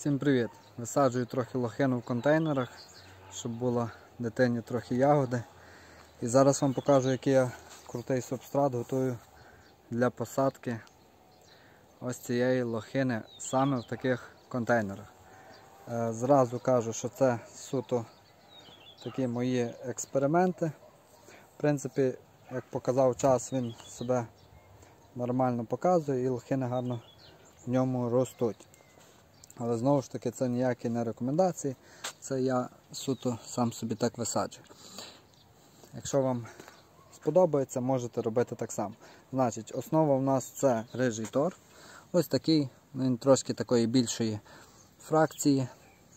Всім привіт! Висаджую трохи лохину в контейнерах, щоб було дитині трохи ягоди. І зараз вам покажу, який я крутий субстрат готую для посадки ось цієї лохини саме в таких контейнерах. Зразу кажу, що це суто такі мої експерименти. В принципі, як показав час, він себе нормально показує і лохини гарно в ньому ростуть. Але знову ж таки це ніякі не рекомендації, це я суто сам собі так висаджую. Якщо вам сподобається, можете робити так само. Значить, основа в нас це рижий торф. Ось такий, він трошки такої більшої фракції.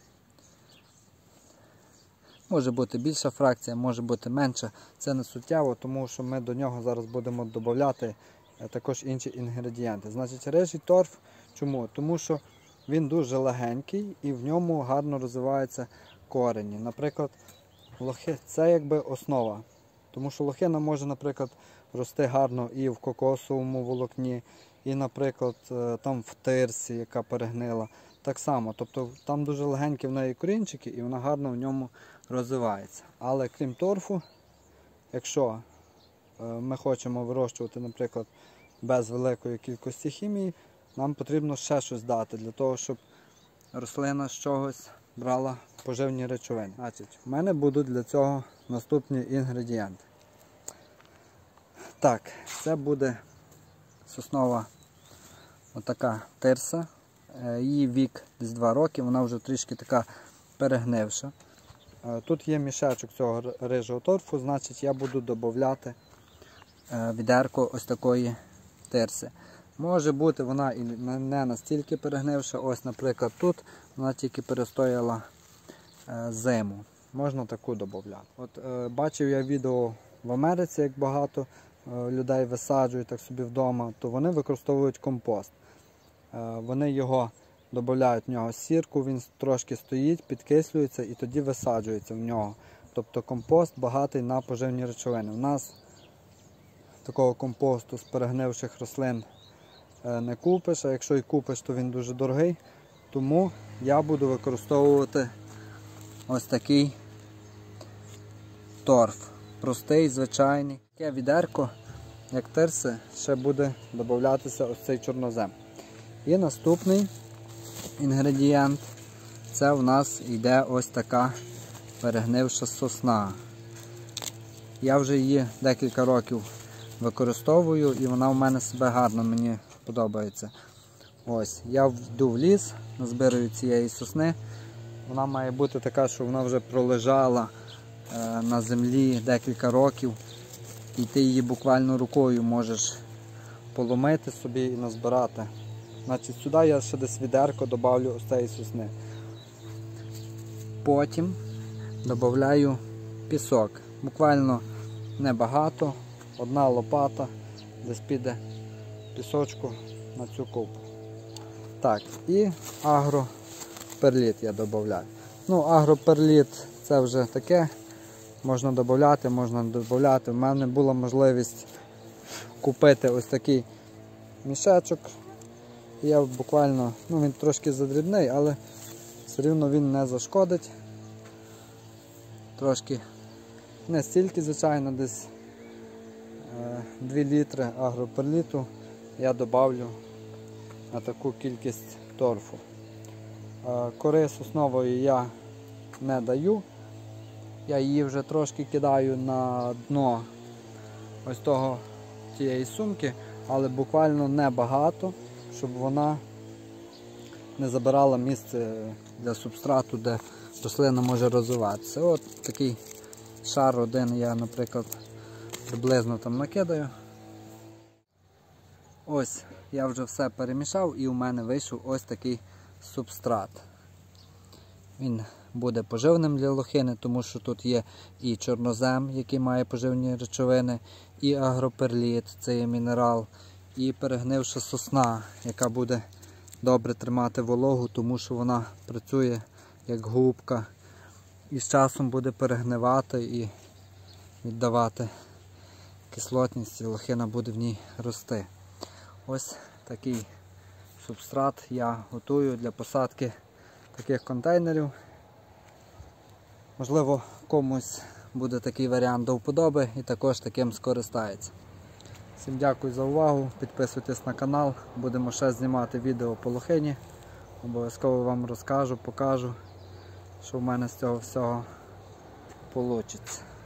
Може бути більша фракція, може бути менша. Це не суттєво, тому що ми до нього зараз будемо додавати також інші інгредієнти. Значить, рижий торф чому? Тому що він дуже легенький і в ньому гарно розвиваються корені. Наприклад, це якби основа. Тому що лохина може, наприклад, рости гарно і в кокосовому волокні, і, наприклад, там в тирсі, яка перегнила. Так само. Тобто там дуже легенькі в неї корінчики і вона гарно в ньому розвивається. Але крім торфу, якщо ми хочемо вирощувати, наприклад, без великої кількості хімії, нам потрібно ще щось дати, для того, щоб рослина з чогось брала поживні речовини. Значить, в мене будуть для цього наступні інгредієнти. Так, це буде соснова отака тирса. Її вік десь 2 роки, вона вже трішки така перегнивша. Тут є мішечок цього рижого торфу, значить я буду додавати відерко ось такої тирси. Може бути вона і не настільки перегнивша, ось, наприклад, тут вона тільки перестояла зиму. Можна таку додати. От бачив я відео в Америці, як багато людей висаджують так собі вдома, то вони використовують компост. Вони його додають в нього сірку, він трошки стоїть, підкислюється і тоді висаджується в нього. Тобто компост багатий на поживні речовини. У нас такого компосту з перегнивших рослин не купиш, а якщо і купиш, то він дуже дорогий. Тому я буду використовувати ось такий торф. Простий, звичайний. Таке відерко, як тирси, ще буде додатися ось цей чорнозем. І наступний інгредієнт, це в нас йде ось така перегнивша сосна. Я вже її декілька років використовую і вона в мене себе гарно, мені подобається. Ось, я йду в ліс, назбираю цієї сосни. Вона має бути така, що вона вже пролежала на землі декілька років. І ти її буквально рукою можеш поломити собі і назбирати. Значить, сюди я ще десь відерко додавлю ось цієї сосни. Потім додаю пісок. Буквально небагато. 1 лопата, десь піде пісочку на цю купу. Так, і агроперліт я додаю. Ну, агроперліт це вже таке, можна додати, можна не додати. У мене була можливість купити ось такий мішечок. І я буквально, ну він трошки задрібний, але все рівно він не зашкодить. Трошки не стільки, звичайно, десь 2 літри агроперліту я додавлю на таку кількість торфу. Кори соснової я не даю. Я її вже трошки кидаю на дно ось тієї сумки, але буквально небагато, щоб вона не забирала місце для субстрату, де рослина може розвиватися. От такий шар один я, наприклад, приблизно там накидаю. Ось, я вже все перемішав і у мене вийшов ось такий субстрат. Він буде поживним для лохини, тому що тут є і чорнозем, який має поживні речовини, і агроперліт, це є мінерал, і перегнивша сосна, яка буде добре тримати вологу, тому що вона працює як губка. І з часом буде перегнивати і віддавати кислотність, і лохина буде в ній рости. Ось такий субстрат я готую для посадки таких контейнерів. Можливо, комусь буде такий варіант до вподоби і також таким скористається. Всім дякую за увагу, підписуйтесь на канал, будемо ще знімати відео по лохині. Обов'язково вам розкажу, покажу, що в мене з цього всього вийде.